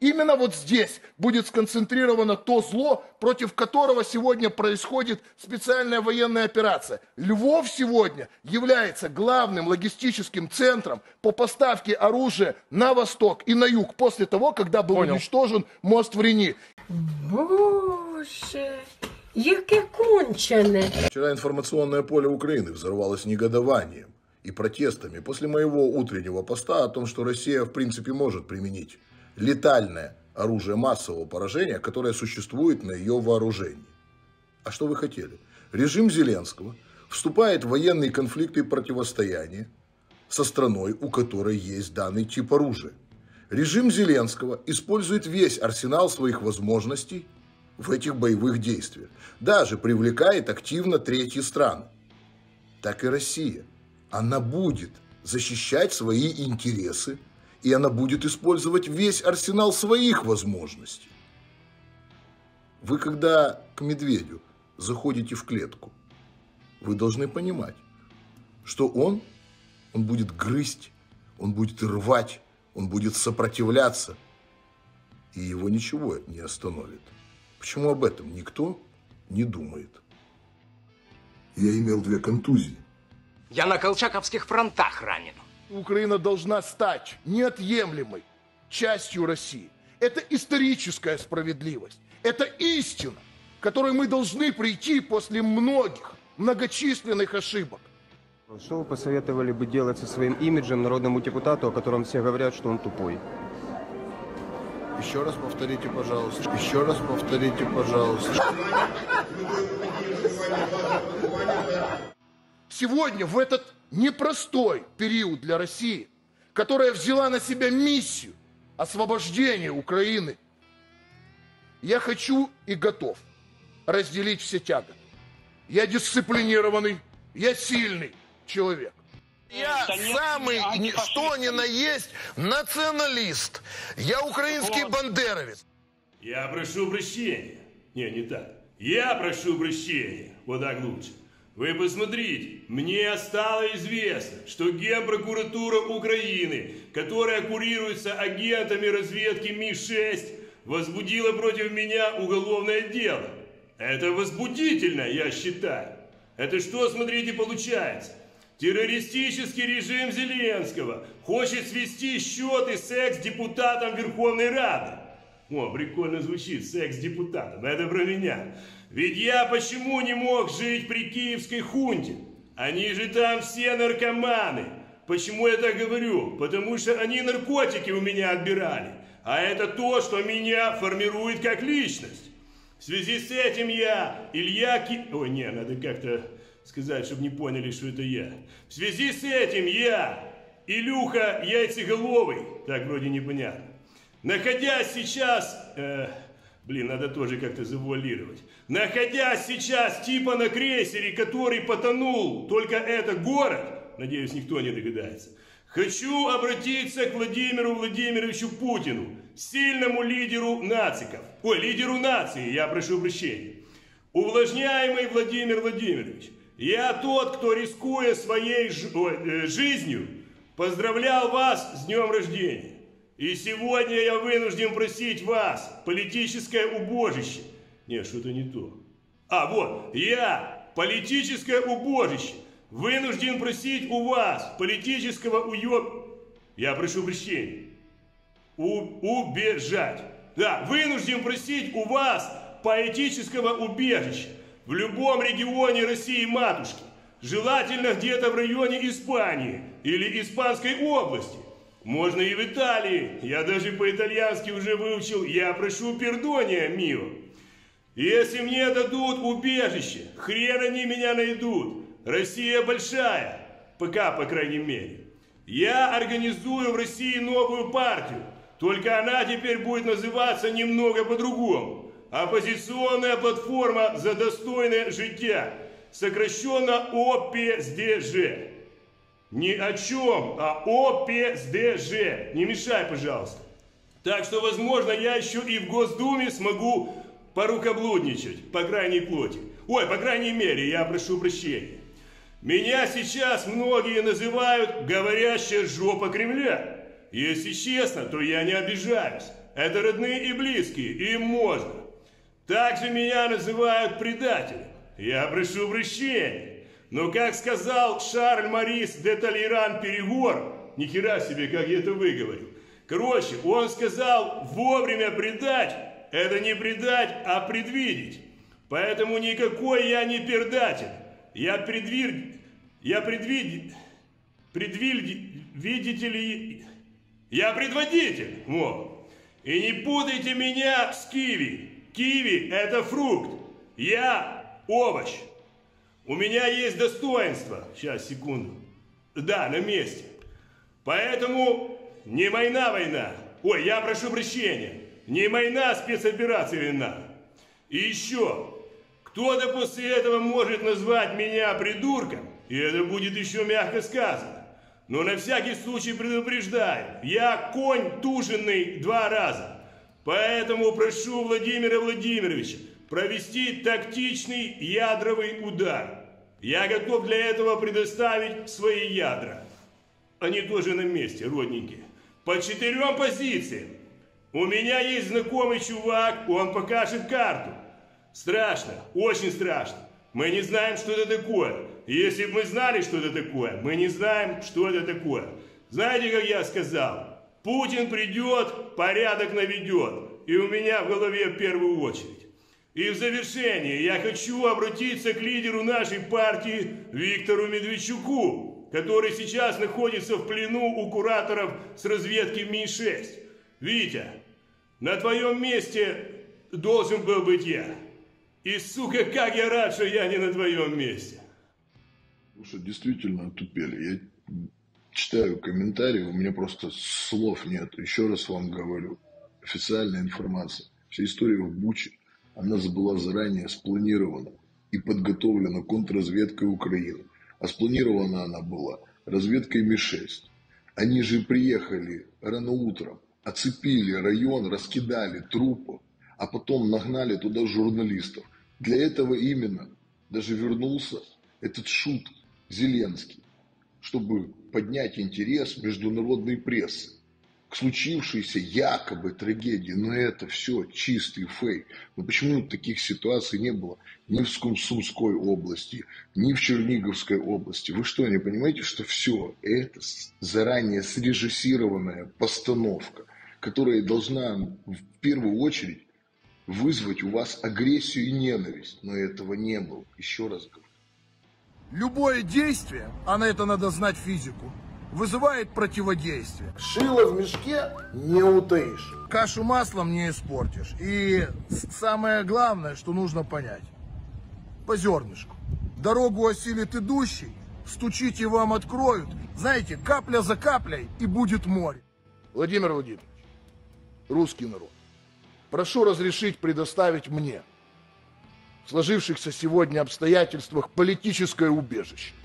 Именно вот здесь будет сконцентрировано то зло, против которого сегодня происходит специальная военная операция. Львов сегодня является главным логистическим центром по поставке оружия на восток и на юг после того, когда был уничтожен мост в Рени. Боже, яке кончене! Вчера информационное поле Украины взорвалось негодованием и протестами после моего утреннего поста о том, что Россия в принципе может применить летальное оружие массового поражения, которое существует на ее вооружении. А что вы хотели? Режим Зеленского вступает в военный конфликт и противостояние со страной, у которой есть данный тип оружия. Режим Зеленского использует весь арсенал своих возможностей в этих боевых действиях. Даже привлекает активно третьи страны. Так и Россия. Она будет защищать свои интересы, и она будет использовать весь арсенал своих возможностей. Вы, когда к медведю заходите в клетку, вы должны понимать, что он будет грызть, он будет рвать, он будет сопротивляться, и его ничего не остановит. Почему об этом никто не думает? Я имел 2 контузии. Я на колчаковских фронтах ранен. Украина должна стать неотъемлемой частью России. Это историческая справедливость. Это истина, к которой мы должны прийти после многочисленных ошибок. Что вы посоветовали бы делать со своим имиджем народному депутату, о котором все говорят, что он тупой? Еще раз повторите, пожалуйста. Еще раз повторите, пожалуйста. Сегодня, в этот непростой период для России, которая взяла на себя миссию освобождения Украины, я хочу и готов разделить все тяготы. Я дисциплинированный, я сильный человек. Я самый, что ни на есть, националист. Я украинский бандеровец. Я прошу прощения. Не так. Я прошу прощения. Вот так лучше. Вы посмотрите, мне стало известно, что Генпрокуратура Украины, которая курируется агентами разведки МИ-6, возбудила против меня уголовное дело. Это возбудительно, я считаю. Это что, смотрите, получается? Террористический режим Зеленского хочет свести счеты с экс-депутатом Верховной Рады. О, прикольно звучит, с экс-депутатом, это про меня. Ведь я почему не мог жить при киевской хунте? Они же там все наркоманы. Почему я так говорю? Потому что они наркотики у меня отбирали. А это то, что меня формирует как личность. В связи с этим я, Ой, не, надо как-то сказать, чтобы не поняли, что это я. В связи с этим я, Илюха Яйцеголовый, так вроде непонятно, находясь сейчас... надо тоже как-то завуалировать. Находясь сейчас типа на крейсере, который потонул, только это город, надеюсь, никто не догадается, хочу обратиться к Владимиру Владимировичу Путину, сильному лидеру нациков. Лидеру нации, я прошу прощения. Увлажняемый Владимир Владимирович, я тот, кто, рискуя своей жизнью, поздравлял вас с днем рождения. И сегодня я вынужден просить вас, политическое убожище. Не, что-то не то. Я, политическое убожище, вынужден просить у вас, политического Я прошу прощения. Убежать. Да, вынужден просить у вас поэтического убежища в любом регионе России-матушки. Желательно где-то в районе Испании или Испанской области. Можно и в Италии. Я даже по-итальянски уже выучил «Я прошу пердония, мио». Если мне дадут убежище, хрен они меня найдут. Россия большая. Пока, по крайней мере. Я организую в России новую партию. Только она теперь будет называться немного по-другому. Оппозиционная платформа за достойное життя. Сокращенно ОПСДЖ. Ни о чем, а ОПСДЖ. Не мешай, пожалуйста. Так что, возможно, я еще и в Госдуме смогу порукоблудничать, по крайней плоти. По крайней мере, я прошу прощения. Меня сейчас многие называют «говорящая жопа Кремля». Если честно, то я не обижаюсь. это родные и близкие, им можно. Также меня называют предателем. Я прошу прощения. Но, как сказал Шарль Марис де Толейран-Перегор, ни хера себе, как я это выговорю. Короче, он сказал, вовремя предать, это не предать, а предвидеть. Поэтому никакой я не предатель. Я предводитель. Вот. И не путайте меня с киви. Киви – это фрукт. Я – овощ. У меня есть достоинство. Сейчас, секунду. Да, на месте. Поэтому не война. Ой, я прошу прощения. Не война, спецоперация вина. И еще, кто-то после этого может назвать меня придурком, и это будет еще мягко сказано. Но на всякий случай предупреждаю, я конь туженный 2 раза. Поэтому прошу Владимира Владимировича провести тактичный ядровый удар. Я готов для этого предоставить свои ядра. Они тоже на месте, родненькие. По 4 позициям. У меня есть знакомый чувак, он покажет карту. Страшно, очень страшно. Мы не знаем, что это такое. Если бы мы знали, что это такое, мы не знаем, что это такое. Знаете, как я сказал? Путин придет, порядок наведет. И у меня в голове в первую очередь. И в завершение я хочу обратиться к лидеру нашей партии Виктору Медведчуку, который сейчас находится в плену у кураторов с разведки Ми-6. Витя, на твоем месте должен был быть я. И, сука, как я рад, что я не на твоем месте. Слушай, действительно отупели. Я читаю комментарии, у меня просто слов нет. Еще раз вам говорю, официальная информация. Вся история в Буче, она была заранее спланирована и подготовлена контрразведкой Украины. А спланирована она была разведкой Ми-6. Они же приехали рано утром, оцепили район, раскидали трупы, а потом нагнали туда журналистов. Для этого именно даже вернулся этот шут Зеленский, чтобы поднять интерес международной прессы к случившейся якобы трагедии. Но это все чистый фейк. Но почему таких ситуаций не было ни в Сумской области, ни в Черниговской области? Вы что, не понимаете, что все это заранее срежиссированная постановка, которая должна в первую очередь вызвать у вас агрессию и ненависть? Но этого не было. Еще раз говорю. Любое действие, а на это надо знать физику, вызывает противодействие. Шило в мешке не утаишь. Кашу маслом не испортишь. И самое главное, что нужно понять. По зернышку. Дорогу осилит идущий, стучите, вам откроют. Знаете, капля за каплей, и будет море. Владимир Владимирович, русский народ, прошу разрешить предоставить мне в сложившихся сегодня обстоятельствах политическое убежище.